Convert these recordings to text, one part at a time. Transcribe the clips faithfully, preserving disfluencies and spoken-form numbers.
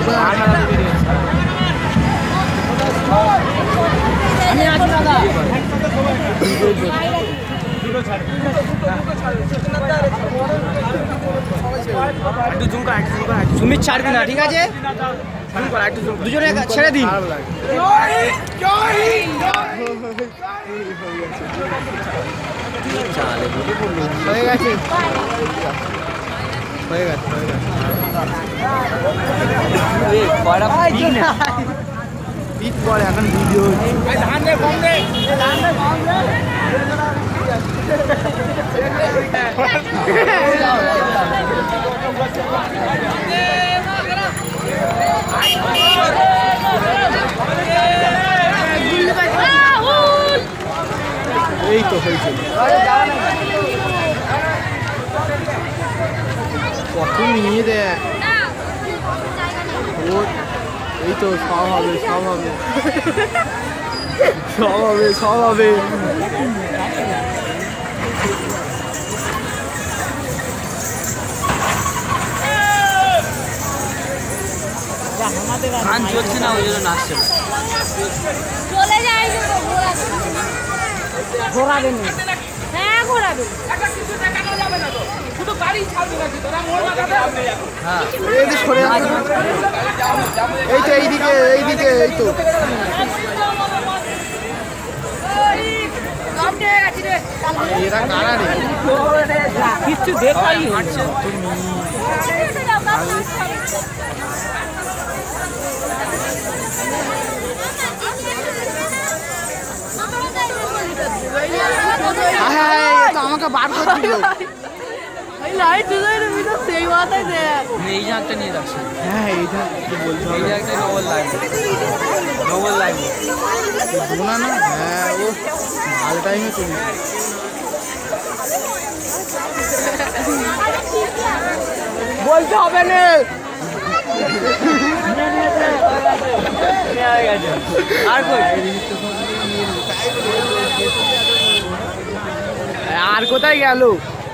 সুমিত ছাড়বি না, ঠিক আছে? দুজনে ছেড়ে দিন। হয়ে গেছে হয়ে গেছে পিক করে এখন ভিডিও এই তো হয়েছে কত নিয়ে দেয় এই তো সব হবে সব হবে সব হবে সব হবে গান চলছে না ওই জন্য নাচছে চলে যাই ঘোরাবেন হ্যাঁ ঘোরাবেন একটা কিছু দেখানো যাবে না তো শুধু গাড়ি ছাড়বে নাকি তোরা মোড় লাগাবে হ্যাঁ এই যে সরে আসুন এই তো এইদিকে এইদিকে এই তো কাটে গেছি রে এরা কারা রে কিছু দেখাই হাঁটছে আমাকে বার করে দিল এই লাইট ডিজাইনের ভিতর সেই মাথায় দেখ এই জায়গাটা নিয়ে যাচ্ছে হ্যাঁ এইটা কি বলছো এই জায়গাটা ডবল লাইন ডবল লাইন বোনা না হ্যাঁ ও ভালো টাইমে চলে বলতে হবে না আর কই আর কোথায় গেল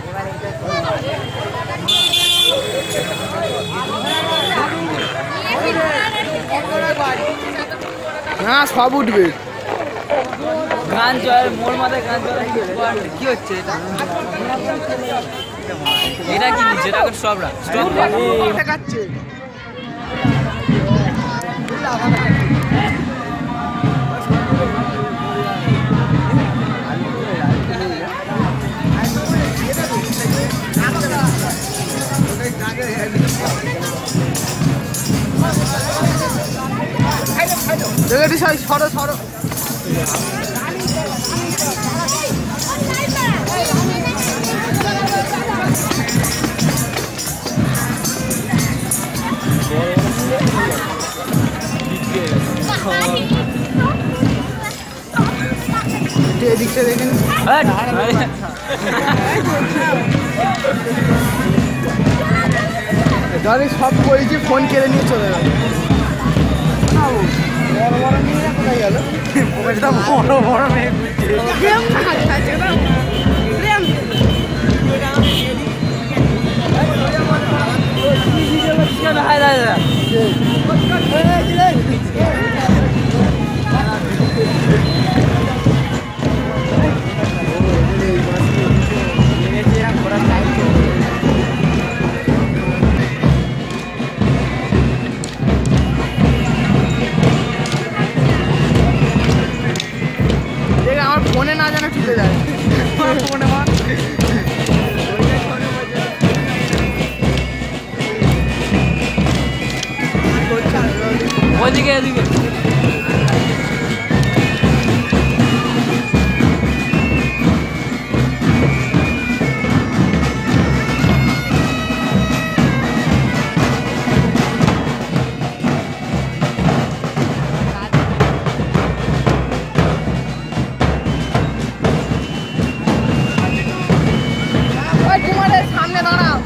হ্যাঁ সব উঠবে গান চল মোর মাথায় গান চল কি হচ্ছে এটা কি যেটা সবরা স্টপ দেখাচ্ছে সরো সরো এদিকটা দেখেন ধরে সব করেছি ফোন কেড়ে নিয়ে চলে গেল বড় বড় মেয়েরা কোথায় গেল বড় বড় মেয়ে আমার ফোনে না জানা ঠুকে যায় ফোনে ওইদিকে এদিকে সামনে দাঁড়াও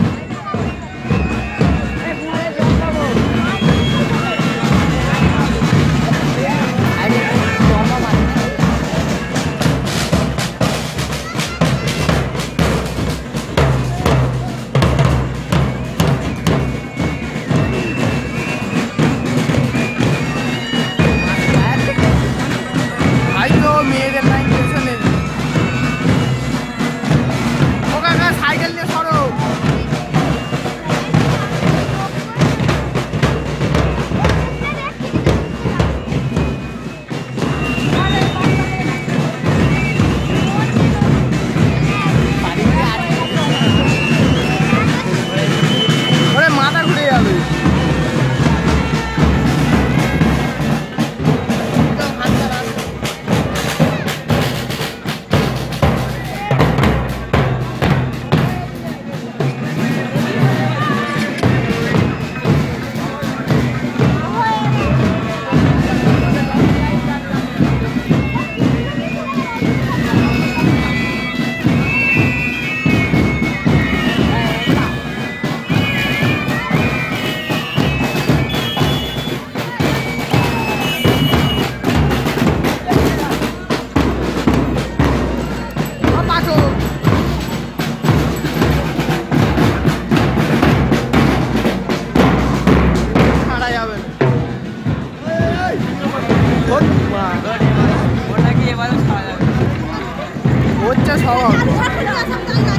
খাওয়া